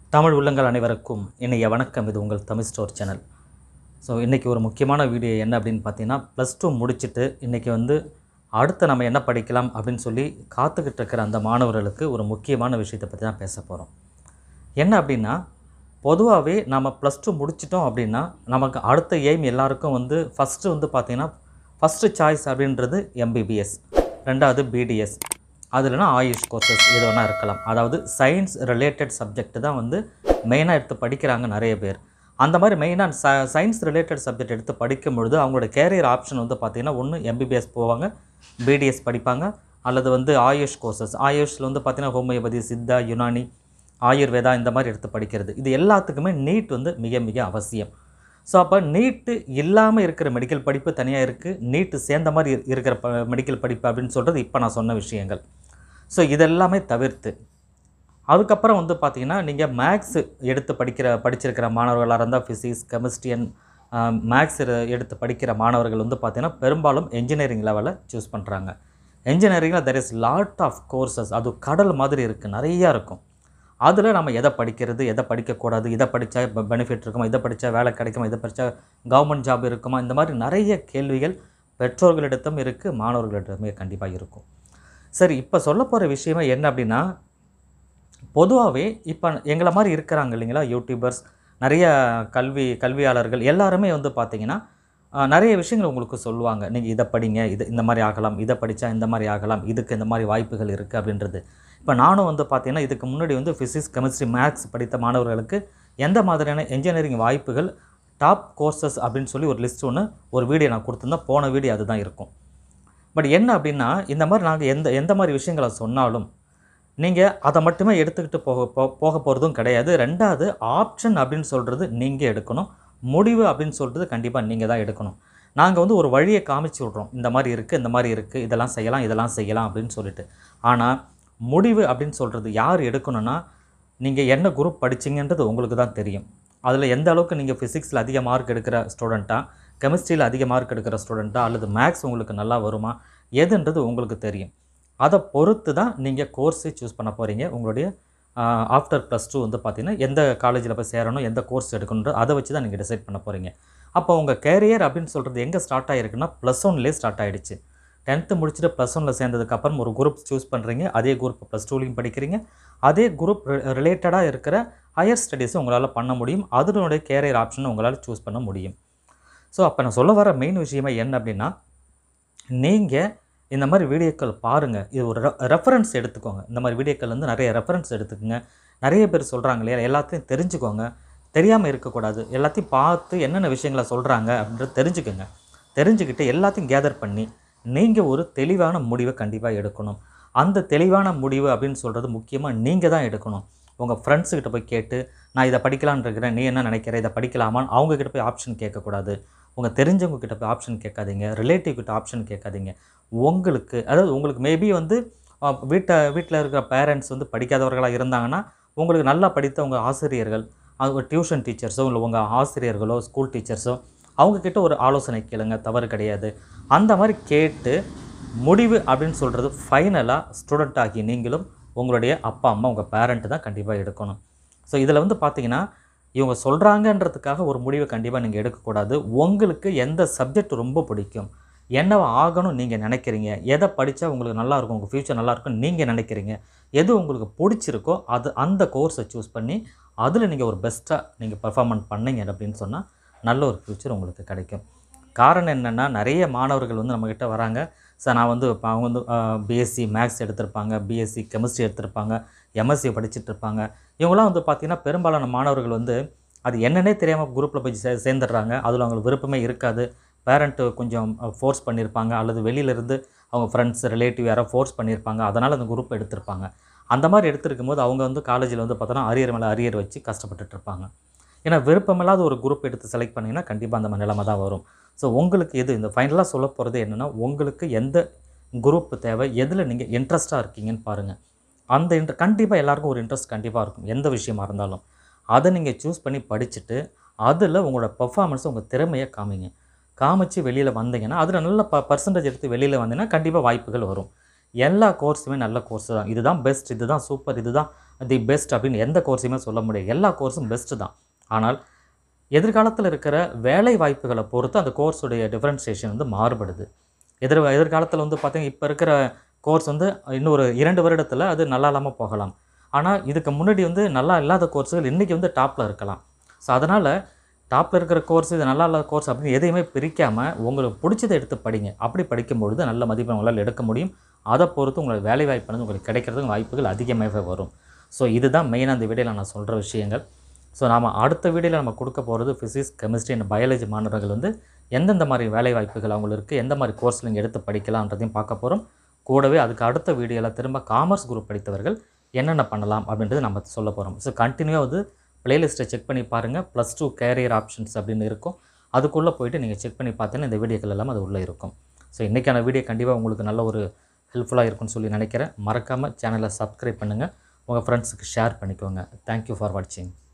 தமிழ் உள்ளங்கள் அனைவருக்கும் இன்றைய வணக்கம். இது உங்கள் தமிழ்ஸ்டோர் சேனல். ஸோ இன்றைக்கி ஒரு முக்கியமான வீடியோ என்ன அப்படின்னு பார்த்தீங்கன்னா, +2 முடிச்சுட்டு இன்றைக்கி அடுத்து நம்ம என்ன படிக்கலாம் அப்படின்னு சொல்லி காத்துக்கிட்டு இருக்கிற அந்த மாணவர்களுக்கு ஒரு முக்கியமான விஷயத்தை பற்றி தான் பேச போகிறோம். என்ன அப்படின்னா, பொதுவாகவே நம்ம +2 முடிச்சிட்டோம் அப்படின்னா நமக்கு அடுத்த எய்ம் எல்லாருக்கும் ஃபஸ்ட்டு பார்த்திங்கன்னா ஃபஸ்ட்டு சாய்ஸ் அப்படின்றது MBBS, ரெண்டாவது BDS, அது இல்லைனா ஆயுஷ் கோர்சஸ் எது வேணால் இருக்கலாம். அதாவது சயின்ஸ் ரிலேட்டட் சப்ஜெக்ட் தான் மெயினாக எடுத்து படிக்கிறாங்க நிறைய பேர். அந்த மாதிரி மெயினாக சயின்ஸ் ரிலேட்டட் சப்ஜெக்ட் எடுத்து படிக்கும் பொழுது அவங்களோட கேரியர் ஆப்ஷன் பார்த்திங்கன்னா, ஒன்று MBBS போவாங்க, BDS படிப்பாங்க, அல்லது ஆயுஷ் கோர்சஸ். ஆயுஷில் பார்த்திங்கன்னா ஹோமியோபதி, சித்தா, யுனானி, ஆயுர்வேதா இந்த மாதிரி எடுத்து படிக்கிறது. இது எல்லாத்துக்குமே நீட் மிக மிக அவசியம். ஸோ அப்போ நீட்டு இல்லாமல் இருக்கிற மெடிக்கல் படிப்பு தனியாக இருக்குது, நீட்டு சேர்ந்த மாதிரி இருக்கிற மெடிக்கல் படிப்பு அப்படின்னு சொல்கிறது இப்போ நான் சொன்ன விஷயங்கள். ஸோ இதெல்லாமே தவிர்த்து அதுக்கப்புறம் பார்த்திங்கன்னா, நீங்கள் மேக்ஸ் எடுத்து படிச்சிருக்கிற மாணவர்களாக இருந்தால் ஃபிசிக்ஸ், கெமிஸ்ட்ரி அண்ட் மேக்ஸ் எடுத்து படிக்கிற மாணவர்கள் பார்த்திங்கன்னா பெரும்பாலும் என்ஜினியரிங் லெவலில் சூஸ் பண்ணுறாங்க. என்ஜினியரிங்கில் there is lot of courses. அது கடல் மாதிரி இருக்குது, நிறையா இருக்கும். அதில் நம்ம எதை படிக்கிறது, எதை படிக்கக்கூடாது, இதை படித்தா பெனிஃபிட் இருக்குமா, இதை படித்தா வேலை கிடைக்குமா, இதை படித்தா கவர்மெண்ட் ஜாப் இருக்குமா, இந்த மாதிரி நிறைய கேள்விகள் பெற்றோர்களிடத்தும் இருக்குது, மாணவர்களிடமே கண்டிப்பாக இருக்கும். சரி, இப்போ சொல்ல போகிற விஷயமே என்ன அப்படின்னா, பொதுவாகவே இப்போ எங்களை மாதிரி இருக்கிறாங்க இல்லைங்களா, யூடியூபர்ஸ், நிறைய கல்வியாளர்கள் எல்லாருமே பார்த்திங்கன்னா நிறைய விஷயங்கள் உங்களுக்கு சொல்லுவாங்க. நீங்கள் இதை படிங்க, இது இந்த மாதிரி ஆகலாம், இதை படித்தா இந்த மாதிரி ஆகலாம், இதுக்கு இந்த மாதிரி வாய்ப்புகள் இருக்குது அப்படின்றது. இப்போ நானும் பார்த்திங்கன்னா இதுக்கு முன்னாடி ஃபிசிக்ஸ், கெமிஸ்ட்ரி, மேக்ஸ் படித்த மாணவர்களுக்கு எந்த மாதிரியான என்ஜினியரிங் வாய்ப்புகள், டாப் கோர்சஸ் அப்படின்னு சொல்லி ஒரு லிஸ்ட் ஒரு வீடியோ நான் கொடுத்துருந்தேன். போன வீடியோ அதுதான் இருக்கும். பட் என்ன அப்படின்னா, இந்த மாதிரி நாங்கள் எந்த மாதிரி விஷயங்களை சொன்னாலும் நீங்கள் அதை மட்டுமே எடுத்துக்கிட்டு போக போகிறதும் கிடையாது. ரெண்டாவது ஆப்ஷன் அப்படின்னு சொல்கிறது நீங்கள் எடுக்கணும், முடிவு அப்படின்னு சொல்கிறது கண்டிப்பாக நீங்கள் தான் எடுக்கணும். நாங்கள் ஒரு வழியை காமிச்சு விட்றோம், இந்த மாதிரி இருக்குது, இந்த மாதிரி இருக்குது, இதெல்லாம் செய்யலாம், இதெல்லாம் செய்யலாம் அப்படின்னு சொல்லிட்டு. ஆனால் முடிவு அப்படின்னு சொல்கிறது யார் எடுக்கணும்னா, நீங்கள் என்ன குரூப் படிச்சிங்கன்றது உங்களுக்கு தான் தெரியும். அதில் எந்த அளவுக்கு நீங்கள் ஃபிசிக்ஸில் அதிக மார்க் எடுக்கிற ஸ்டூடெண்ட்டாக, கெமிஸ்ட்ரியில் அதிக மார்க் எடுக்கிற ஸ்டூடெண்ட்டாக, அல்லது மேக்ஸ் உங்களுக்கு நல்லா வருமா, எதுன்றது உங்களுக்கு தெரியும். அதை பொறுத்து தான் நீங்கள் கோர்ஸை சூஸ் பண்ண போகிறீங்க. உங்களுடைய ஆஃப்டர் +2 பார்த்திங்கன்னா எந்த காலேஜில் போய் சேரணும், எந்த கோர்ஸ் எடுக்கணுன்ற அதை வச்சு தான் நீங்கள் டிசைட் பண்ண போகிறீங்க. அப்போ உங்கள் கேரியர் அப்படின்னு சொல்கிறது எங்கே ஸ்டார்ட் ஆகிருக்குன்னா, +1லேயே ஸ்டார்ட் ஆகிடுச்சு. 10th முடிச்சுட்டு +1ல் சேர்ந்ததுக்கப்புறம் ஒரு குரூப் சூஸ் பண்ணுறீங்க, அதே குரூப் +2லையும் படிக்கிறீங்க, அதே குரூப் ரிலேட்டடாக இருக்கிற ஹையர் ஸ்டடீஸை உங்களால் பண்ண முடியும், அதனுடைய கேரியர் ஆப்ஷனை உங்களால் சூஸ் பண்ண முடியும். ஸோ அப்போ நான் சொல்ல வர மெயின் விஷயமே என்ன அப்படின்னா, நீங்கள் இந்த மாதிரி வீடியோக்கள் பாருங்கள், இது ஒரு ரெஃபரன்ஸ் எடுத்துக்கோங்க. இந்த மாதிரி வீடியோக்கள் நிறைய ரெஃபரன்ஸ் எடுத்துக்கோங்க. நிறைய பேர் சொல்கிறாங்க இல்லையா, எல்லாத்தையும் தெரிஞ்சுக்கோங்க, தெரியாமல் இருக்கக்கூடாது. எல்லாத்தையும் பார்த்து என்னென்ன விஷயங்களை சொல்கிறாங்க அப்படின்றத தெரிஞ்சுக்கோங்க. தெரிஞ்சுக்கிட்டு எல்லாத்தையும் கேதர் பண்ணி நீங்கள் ஒரு தெளிவான முடிவை கண்டிப்பாக எடுக்கணும். அந்த தெளிவான முடிவு அப்படின்னு சொல்கிறது முக்கியமாக நீங்கள் தான் எடுக்கணும். உங்கள் ஃப்ரெண்ட்ஸுக்கிட்ட போய் கேட்டு, நான் இதை படிக்கலான்னு இருக்கிறேன், நீ என்ன நினைக்கிற, இதை படிக்கலாமான்னு அவங்கக்கிட்ட போய் ஆப்ஷன் கேட்கக்கூடாது. உங்கள் தெரிஞ்சவங்க கிட்ட போய் ஆப்ஷன் கேட்காதீங்க, ரிலேட்டிவ் கிட்ட ஆப்ஷன் கேட்காதீங்க. உங்களுக்கு மேபி வீட்டில் இருக்கிற பேரண்ட்ஸ் படிக்காதவர்களாக இருந்தாங்கன்னா, உங்களுக்கு நல்லா படித்த உங்கள் ஆசிரியர்கள், அவங்க டியூஷன் டீச்சர்ஸோ இல்லை உங்கள் ஆசிரியர்களோ ஸ்கூல் டீச்சர்ஸோ அவங்கக்கிட்ட ஒரு ஆலோசனை கேளுங்க, தவறு கிடையாது. அந்த மாதிரி கேட்டு முடிவு அப்படின்னு சொல்கிறது ஃபைனலாக ஸ்டூடெண்ட் ஆகி நீங்களும் உங்களுடைய அப்பா அம்மா, உங்கள் பேரண்ட்டு தான் கண்டிப்பாக எடுக்கணும். ஸோ இதில் பார்த்திங்கன்னா, இவங்க சொல்கிறாங்கன்றதுக்காக ஒரு முடிவை கண்டிப்பாக நீங்கள் எடுக்கக்கூடாது. உங்களுக்கு எந்த சப்ஜெக்ட் ரொம்ப பிடிக்கும், என்னவா ஆகணும் நீங்கள் நினைக்கிறீங்க, எதை படித்தா உங்களுக்கு நல்லாயிருக்கும், உங்கள் ஃப்யூச்சர் நல்லாயிருக்கும்னு நீங்கள் நினைக்கிறீங்க, எது உங்களுக்கு பிடிச்சிருக்கோ அந்த கோர்ஸை சூஸ் பண்ணி அதில் நீங்கள் ஒரு பெஸ்ட்டாக நீங்கள் பெர்ஃபார்மன்ஸ் பண்ணீங்க அப்படின்னு சொன்னால் நல்ல ஒரு ஃப்யூச்சர் உங்களுக்கு கிடைக்கும். காரணம் என்னென்னா, நிறைய மாணவர்கள் நம்மக்கிட்ட வராங்க, சார் நான் இப்போ அவங்க பிஎஸ்சி மேக்ஸ் எடுத்திருப்பாங்க, பிஎஸ்சி கெமிஸ்ட்ரி எடுத்திருப்பாங்க, எம்எஸ்சி படிச்சுட்டு இருப்பாங்க. இவங்களாம் பார்த்திங்கன்னா பெரும்பாலான மாணவர்கள் அது என்னன்னே தெரியாமல் குரூப்பில் போய் சேர்ந்துடுறாங்க. அதில் அவங்களுக்கு விருப்பமே இருக்காது. பேரண்ட்டு கொஞ்சம் ஃபோர்ஸ் பண்ணியிருப்பாங்க, அல்லது வெளியிலேருந்து அவங்க ஃப்ரெண்ட்ஸ், ரிலேட்டிவ் யாரோ ஃபோர்ஸ் பண்ணியிருப்பாங்க, அதனால் அந்த குரூப் எடுத்திருப்பாங்க. அந்த மாதிரி எடுத்திருக்கும் போது அவங்க காலேஜில் பார்த்தோன்னா அரியர் மேலே அரியர் வச்சு கஷ்டப்பட்டுட்ருப்பாங்க. ஏன்னா விருப்பமில்லாத ஒரு குரூப் எடுத்து செலக்ட் பண்ணிங்கன்னா கண்டிப்பாக அந்த நிலைமை தான் வரும். ஸோ உங்களுக்கு இந்த ஃபைனலாக சொல்ல போகிறது என்னென்னா, உங்களுக்கு எந்த குரூப் தேவை, எதில் நீங்கள் இன்ட்ரெஸ்ட்டாக இருக்கீங்கன்னு பாருங்கள். அந்த கண்டிப்பாக எல்லாருக்கும் ஒரு இன்ட்ரெஸ்ட் கண்டிப்பாக இருக்கும், எந்த விஷயமா இருந்தாலும். அதை நீங்கள் சூஸ் பண்ணி படிச்சுட்டு அதில் உங்களோட பெர்ஃபார்மன்ஸை, உங்கள் திறமையை காமிச்சு வெளியில் வந்தீங்கன்னா, அதில் நல்ல பர்சன்டேஜ் எடுத்து வெளியில் வந்தீங்கன்னா கண்டிப்பாக வாய்ப்புகள் வரும். எல்லா கோர்ஸுமே நல்ல கோர்ஸ் தான், இதுதான் பெஸ்ட், இதுதான் சூப்பர், இதுதான் தி பெஸ்ட் அப்படின்னு எந்த கோர்ஸையுமே சொல்ல முடியாது. எல்லா கோர்ஸும் பெஸ்ட்டு தான். ஆனால் எதிர்காலத்தில் இருக்கிற வேலை வாய்ப்புகளை பொறுத்து அந்த கோர்ஸுடைய டிஃபரன்சியேஷன் வந்து மாறுபடுது. எதிர்காலத்தில் வந்து பார்த்திங்கன்னா இப்போ இருக்கிற கோர்ஸ் வந்து இன்னொரு 2 வருடத்தில் அது நல்லா இல்லாமல் போகலாம். ஆனால் இதுக்கு முன்னாடி வந்து நல்லா இல்லாத கோர்ஸுகள் இன்றைக்கி வந்து டாப்பில் இருக்கலாம். ஸோ அதனால் டாப்பில் இருக்கிற கோர்ஸ் இது நல்லா இல்லாத கோர்ஸ் அப்படின்னு எதையுமே பிரிக்காமல் உங்களுக்கு பிடிச்சதை எடுத்து படிங்க. அப்படி படிக்கும்பொழுது நல்ல மதிப்பெண் உங்களால் எடுக்க முடியும். அதை பொறுத்து உங்களுக்கு வேலை வாய்ப்பு வந்து உங்களுக்கு கிடைக்கிறதுக்கு வாய்ப்புகள் அதிகமாகவே வரும். ஸோ இதுதான் மெயினாக அந்த வீடியோவில் நான் சொல்கிற விஷயங்கள். ஸோ நாம் அடுத்த வீடியோவில் நம்ம கொடுக்க போகிறது ஃபிசிக்ஸ், கெமிஸ்ட்ரி அண்ட் பயாலஜி மாணவர்கள் வந்து எந்தெந்த மாதிரி வேலை வாய்ப்புகள் அவங்களுக்கு இருக்குது, எந்த மாதிரி கோர்ஸ் நீங்கள் எடுத்து படிக்கலான்றதையும் பார்க்க போகிறோம். கூடவே அதுக்கு அடுத்த வீடியோவில் திரும்ப காமர்ஸ் குரூப் படித்தவர்கள் என்னென்ன பண்ணலாம் அப்படின்றது நம்ம சொல்ல போகிறோம். ஸோ கண்டினியூவாக வந்து ப்ளேலிஸ்ட்டை செக் பண்ணி பாருங்கள். +2 கேரியர் ஆப்ஷன்ஸ் அப்படின்னு இருக்கும். அதுக்குள்ளே போய்ட்டு நீங்கள் செக் பண்ணி பார்த்தீங்கன்னா இந்த வீடியோக்கள் எல்லாம் அது உள்ளே இருக்கும். ஸோ இன்றைக்கான வீடியோ கண்டிப்பாக உங்களுக்கு நல்ல ஒரு ஹெல்ப்ஃபுல்லாக இருக்கும்னு சொல்லி நினைக்கிறேன். மறக்காமல் சேனலை சப்ஸ்கிரைப் பண்ணுங்கள். உங்கள் ஃப்ரெண்ட்ஸுக்கு ஷேர் பண்ணிக்கோங்க. தேங்க்யூ ஃபார் வாட்சிங்.